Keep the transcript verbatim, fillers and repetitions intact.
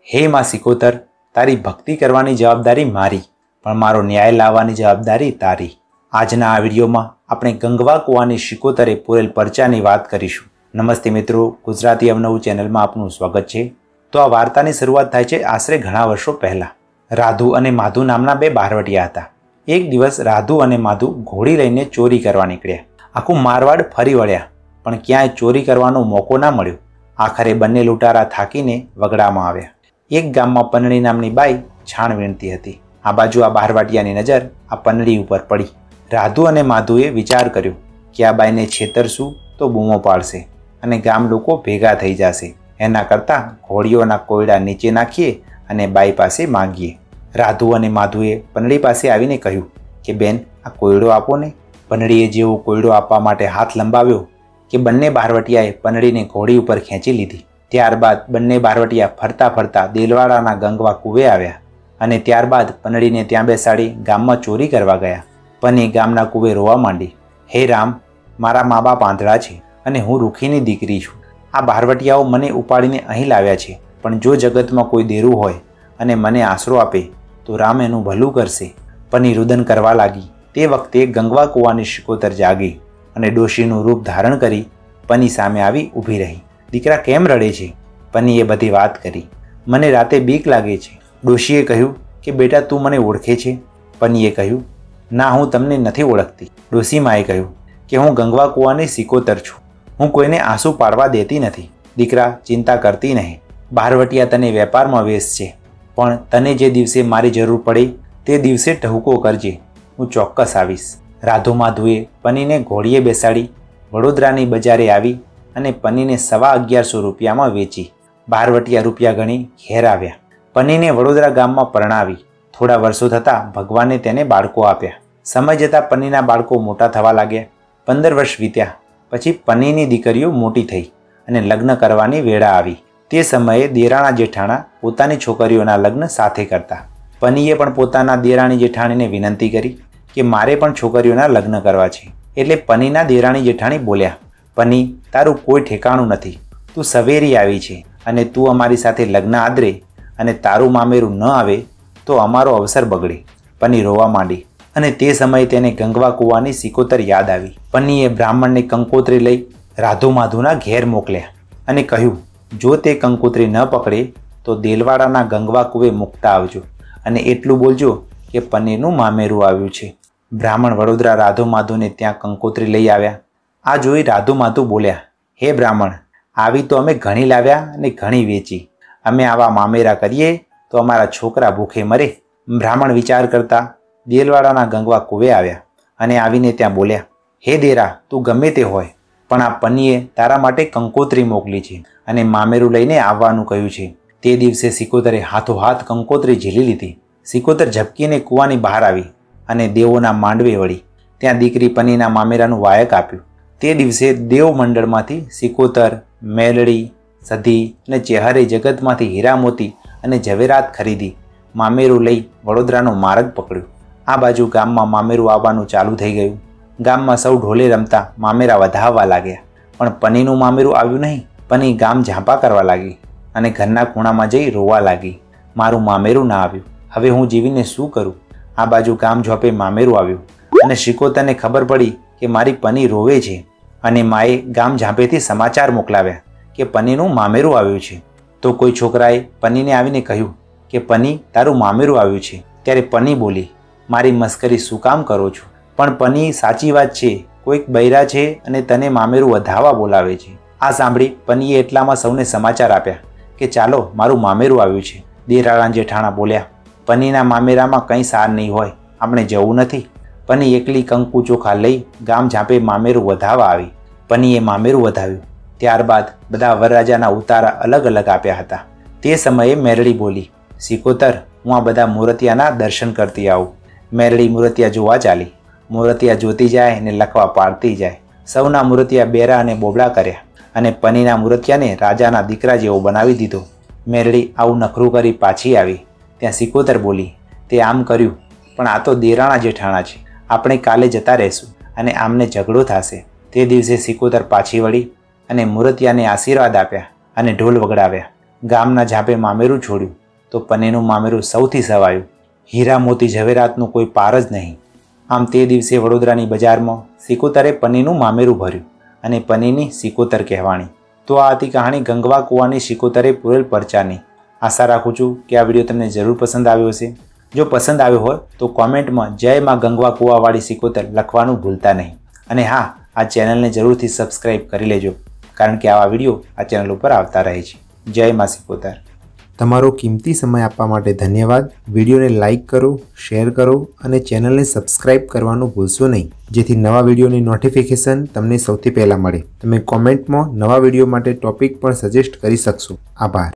હે માં સિકોતર, તારી ભક્તિ કરવાની જવાબદારી મારી, પણ મારો ન્યાય લાવવાની જવાબદારી તારી. આજના આ વિડીયોમાં આપણે ગંગવા કૂવાની સિકોતરે પૂરેલ પરચાની વાત કરીશું. નમસ્તે મિત્રો, ગુજરાતી અવનવું ચેનલમાં આપનું સ્વાગત છે. તો આ વાર્તાની શરૂઆત થાય છે આશરે ઘણા વર્ષો પહેલાં. રાધુ અને માધુ નામના બે બહારવટિયા હતા. એક દિવસ રાધુ અને માધુ ઘોડી લઈને ચોરી કરવા નીકળ્યા. આખું મારવાડ ફરી વળ્યા, પણ ક્યાંય ચોરી કરવાનો મોકો ના મળ્યો. આખરે બંને લૂંટારા થાકીને વગડામાં આવ્યા. એક ગામમાં પનડી નામની બાઈ છાણ વીણતી હતી. આ બાજુ આ બહારવાટિયાની નજર આ પનડી ઉપર પડી. રાધુ અને માધુએ વિચાર કર્યો કે આ બાઈને છેતરશું તો બૂમો પાડશે અને ગામ લોકો ભેગા થઈ જશે. એના કરતાં ઘોડીઓના કોયડા નીચે નાખીએ અને બાઈ પાસે માંગીએ. રાધુ અને માધુએ પનડી પાસે આવીને કહ્યું કે બેન, આ કોયડો આપો ને. પનડીએ જેવો કોયડો આપવા માટે હાથ લંબાવ્યો કે બંને બહારવટિયાએ પનડીને ઘોડી ઉપર ખેંચી લીધી. ત્યારબાદ બંને બહારવટિયા ફરતા ફરતા દેલવાડાના ગંગવા કૂવે આવ્યા અને ત્યારબાદ પનડીને ત્યાં બેસાડી ગામમાં ચોરી કરવા ગયા. પની ગામના કૂવે રોવા માંડી. હે રામ, મારા મા બાપ આંધળા છે અને હું રૂખીની દીકરી છું. આ બહારવટિયાઓ મને ઉપાડીને અહીં લાવ્યા છે, પણ જો જગતમાં કોઈ દેરું હોય અને મને આશરો આપે તો રામ એનું ભલું કરશે. પની રુદન કરવા લાગી. તે વખતે ગંગવા કૂવાની સિકોતર જાગી અને ડોશીનું રૂપ ધારણ કરી પની સામે આવી ઊભી રહી. દીકરા કેમ રડે છે? પનીએ બધી વાત કરી. મને રાતે બીક લાગે છે. ડોશીએ કહ્યું કે બેટા, તું મને ઓળખે છે? પનીએ કહ્યું, ના, હું તમને નથી ઓળખતી. ડોશીમાએ કહ્યું કે હું ગંગવા કૂવાની સિકોતર છું. હું કોઈને આંસુ પાડવા દેતી નથી. દીકરા, ચિંતા કરતી નહીં. બહારવટિયા તને વેપારમાં વેચ છે, પણ તને જે દિવસે મારી જરૂર પડે તે દિવસે ટહુકો કરજે. હું ચોક્કસ આવીશ. રાધુ માધુએ પનીને ઘોડીએ બેસાડી વડોદરાની બજારે આવી અને પનીને સવા અગિયારસો રૂપિયામાં વેચી. બહારવટિયા રૂપિયા ગણી ઘેર આવ્યા. પનીને વડોદરા ગામમાં પરણાવી. થોડા વર્ષો થતાં ભગવાને તેને બાળકો આપ્યા. સમય જતાં પનીના બાળકો મોટા થવા લાગ્યા. પંદર વર્ષ વીત્યા પછી પનીની દીકરીઓ મોટી થઈ અને લગ્ન કરવાની વેળા આવી. તે સમયે દેરાણા જેઠાણા પોતાની છોકરીઓના લગ્ન સાથે કરતા. પનીએ પણ પોતાના દેરાણી જેઠાણીને વિનંતી કરી કે મારે પણ છોકરીઓના લગ્ન કરવા છે. એટલે પનીના દેરાણી જેઠાણી બોલ્યા, પની, તારું કોઈ ઠેકાણું નથી. તું સવેરી આવી છે અને તું અમારી સાથે લગ્ન આદરે અને તારું મામેરું ન આવે તો અમારો અવસર બગડે. પની રોવા માંડી અને તે સમયે તેને ગંગવા કૂવાની સિકોતર યાદ આવી. પનીએ બ્રાહ્મણને કંકોત્રી લઈ રાધુ માધુના ઘેર મોકલ્યા અને કહ્યું, જો તે કંકોત્રી ન પકડે તો દેલવાડાના ગંગવા કૂવે મૂકતા આવજો અને એટલું બોલજો કે પનીરનું મામેરું આવ્યું છે. બ્રાહ્મણ વડોદરા રાધુ માધુને ત્યાં કંકોત્રી લઈ આવ્યા. આ જોઈ રાધુ માધુ બોલ્યા, હે બ્રાહ્મણ, આવી તો અમે ઘણી લાવ્યા અને ઘણી વેચી. અમે આવા મામેરા કરીએ તો અમારા છોકરા ભૂખે મરે. બ્રાહ્મણ વિચાર કરતા દેલવાડાના ગંગવા કૂવે આવ્યા અને આવીને ત્યાં બોલ્યા, હે દેરા, તું ગમે તે હોય, પણ આ પનીએ તારા માટે કંકોત્રી મોકલી છે અને મામેરું લઈને આવવાનું કહ્યું છે. તે દિવસે સિકોતરે હાથોહાથ કંકોત્રી ઝીલી લીધી. સિકોતર ઝબકીને કૂવાની બહાર આવી અને દેવોના માંડવે વળી. ત્યાં દીકરી પનીના મામેરાનું વાયક આપ્યું. તે દિવસે દેવ મંડળમાંથી સિકોતર, મેલડી, સધી અને ચેહરે જગતમાંથી હીરા મોતી અને ઝવેરાત ખરીદી મામેરું લઈ વડોદરાનો માર્ગ પકડ્યો. આ બાજુ ગામમાં મામેરું આવવાનું ચાલુ થઈ ગયું. ગામમાં સૌ ઢોલે રમતા મામેરા વધાવવા લાગ્યા, પણ પનીનું મામેરું આવ્યું નહીં. પની ગામ ઝાંપા કરવા લાગી અને ઘરના ખૂણામાં જઈ રોવા લાગી, મારું મામેરું ના આવ્યું, હવે હું જીવીને શું કરું? આ બાજુ ગામ ઝોપે મામેરું આવ્યું અને સિકોતરને ખબર પડી કે મારી પની રોવે છે અને માએ ગામ ઝાંપેથી સમાચાર મોકલાવ્યા કે પનીનું મામેરું આવ્યું છે. તો કોઈ છોકરાએ પનીને આવીને કહ્યું કે પની, તારું મામેરું આવ્યું છે. ત્યારે પની બોલી, મારી મસ્કરી શું કામ કરો છો? પણ પની, સાચી વાત છે, કોઈક બૈરા છે અને તને મામેરું વધાવવા બોલાવે છે. આ સાંભળી પનીએ એટલામાં સૌને સમાચાર આપ્યા કે ચાલો, મારું મામેરું આવ્યું છે. દેરાણા જેઠાણા બોલ્યા, પનીના મામેરામાં કંઈ સાર નહીં હોય, આપણે જવું નથી. પની એકલી કંકુ ચોખા લઈ ગામ ઝાંપે મામેરું વધાવવા આવી. પનીએ મામેરું વધાવ્યું. ત્યારબાદ બધા વરરાજાના ઉતારા અલગ અલગ આપ્યા હતા. તે સમયે મેરડી બોલી, સિકોતર, હું આ બધા મૂર્તિયાના દર્શન કરતી આવું. મેરડી મૂર્તિયા જોવા ચાલી. મૂર્તિયા જોતી જાય ને લખવા પાડતી જાય. સૌના મૂર્તિયા બેરા અને બોબડા કર્યા અને પનીના મૂર્તિયાને રાજાના દીકરા જેવો બનાવી દીધો. મેરડી આવું નખરું કરી પાછી આવી. ત્યાં સિકોતર બોલી, તે આમ કર્યું, પણ આ તો દેરાણા જેઠાણા છે. આપણે કાલે જતા રહેશું અને આમને ઝઘડો થશે. તે દિવસે સિકોતર પાછી વળી અને મૂર્તિયાને આશીર્વાદ આપ્યા અને ઢોલ વગડાવ્યા. ગામના ઝાંપે મામેરું છોડ્યું તો પનીરનું મામેરું સૌથી સવાયું. હીરા મોતી ઝવેરાતનું કોઈ પાર જ નહીં. આમ તે દિવસે વડોદરાની બજારમાં સિકોતરે પનીરનું મામેરું ભર્યું અને પનીરની સિકોતર કહેવાણી. તો આ હતી કહાણી ગંગવા કૂવાની સિકોતરે પૂરેલ પરચાની. આશા રાખું છું કે આ વિડીયો તમને જરૂર પસંદ આવ્યો હશે. જો પસંદ આવ્યો હોય તો કોમેન્ટમાં જય માં ગંગવા કૂવાવાળી સિકોતર લખવાનું ભૂલતા નહીં. અને હા, આ ચેનલને જરૂરથી સબસ્ક્રાઈબ કરી લેજો, કારણ કે આવા વિડીયો આ ચેનલ ઉપર આવતા રહે છે. જય માં સિકોતર. તમારો કિંમતી સમય આપવા માટે ધન્યવાદ. વિડીયોને લાઇક કરો, શેર કરો અને ચેનલને સબસ્ક્રાઇબ કરવાનું ભૂલશો નહીં, જેથી નવા વિડીયોની નોટિફિકેશન તમને સૌથી પહેલાં મળે. તમે કોમેન્ટમાં નવા વિડીયો માટે ટોપિક પણ સજેસ્ટ કરી શકશો. આભાર.